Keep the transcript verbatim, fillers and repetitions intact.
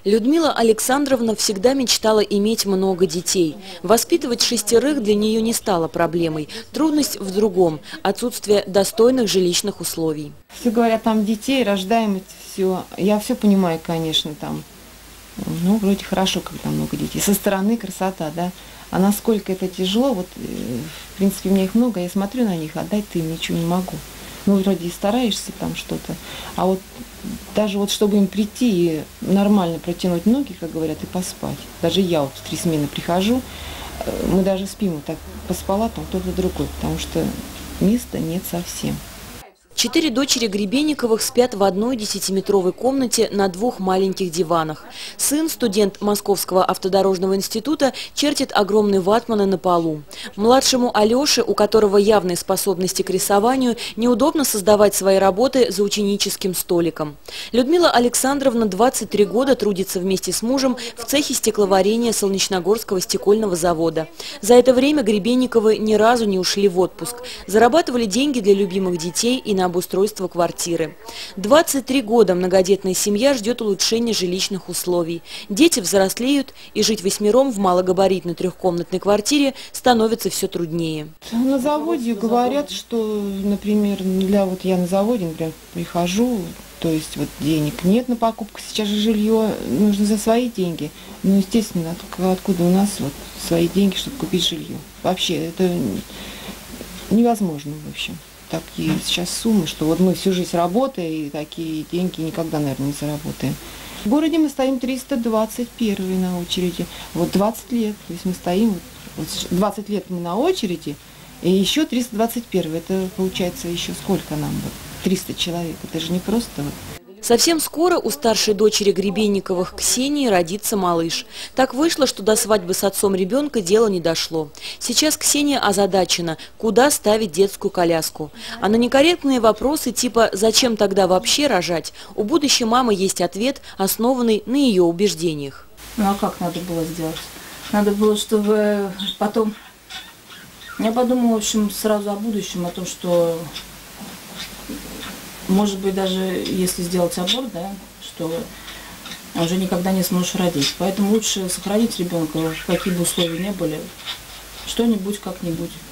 Людмила Александровна всегда мечтала иметь много детей. Воспитывать шестерых для нее не стало проблемой. Трудность в другом – отсутствие достойных жилищных условий. Все говорят, там детей, рождаем, это все. Я все понимаю, конечно, там. Ну, вроде хорошо, когда много детей. Со стороны красота, да. А насколько это тяжело, вот, в принципе, у меня их много, я смотрю на них, отдать-то им ничего не могу. Ну, вроде и стараешься там что-то. А вот даже вот чтобы им прийти и нормально протянуть ноги, как говорят, и поспать. Даже я вот в три смены прихожу, мы даже спим, вот так поспала там кто-то другой, потому что места нет совсем. Четыре дочери Гребенниковых спят в одной десятиметровой комнате на двух маленьких диванах. Сын, студент Московского автодорожного института, чертит огромные ватманы на полу. Младшему Алёше, у которого явные способности к рисованию, неудобно создавать свои работы за ученическим столиком. Людмила Александровна двадцать три года трудится вместе с мужем в цехе стекловарения Солнечногорского стекольного завода. За это время Гребенниковы ни разу не ушли в отпуск. Зарабатывали деньги для любимых детей и на обустройство квартиры. двадцать три года многодетная семья ждет улучшения жилищных условий. Дети взрослеют, и жить восьмером в малогабаритной трехкомнатной квартире становится все труднее. На заводе говорят, что, например, для вот я на заводе, например, прихожу, то есть вот денег нет на покупку, сейчас же жилье нужно за свои деньги. Ну, естественно, откуда у нас вот свои деньги, чтобы купить жилье? Вообще, это невозможно, в общем. Такие сейчас суммы, что вот мы всю жизнь работаем, и такие деньги никогда, наверное, не заработаем. В городе мы стоим триста двадцать первый на очереди. Вот двадцать лет. То есть мы стоим, вот двадцать лет мы на очереди, и еще триста двадцать первый. Это получается еще сколько нам? Вот триста человек. Это же не просто вот. Совсем скоро у старшей дочери Гребенниковых Ксении родится малыш. Так вышло, что до свадьбы с отцом ребенка дело не дошло. Сейчас Ксения озадачена, куда ставить детскую коляску. А на некорректные вопросы типа «зачем тогда вообще рожать?» у будущей мамы есть ответ, основанный на ее убеждениях. Ну а как надо было сделать? Надо было, чтобы потом... Я подумала, в общем, сразу о будущем, о том, что... Может быть, даже если сделать аборт, да, что уже никогда не сможешь родить. Поэтому лучше сохранить ребенка, какие бы условия ни были, что-нибудь как-нибудь.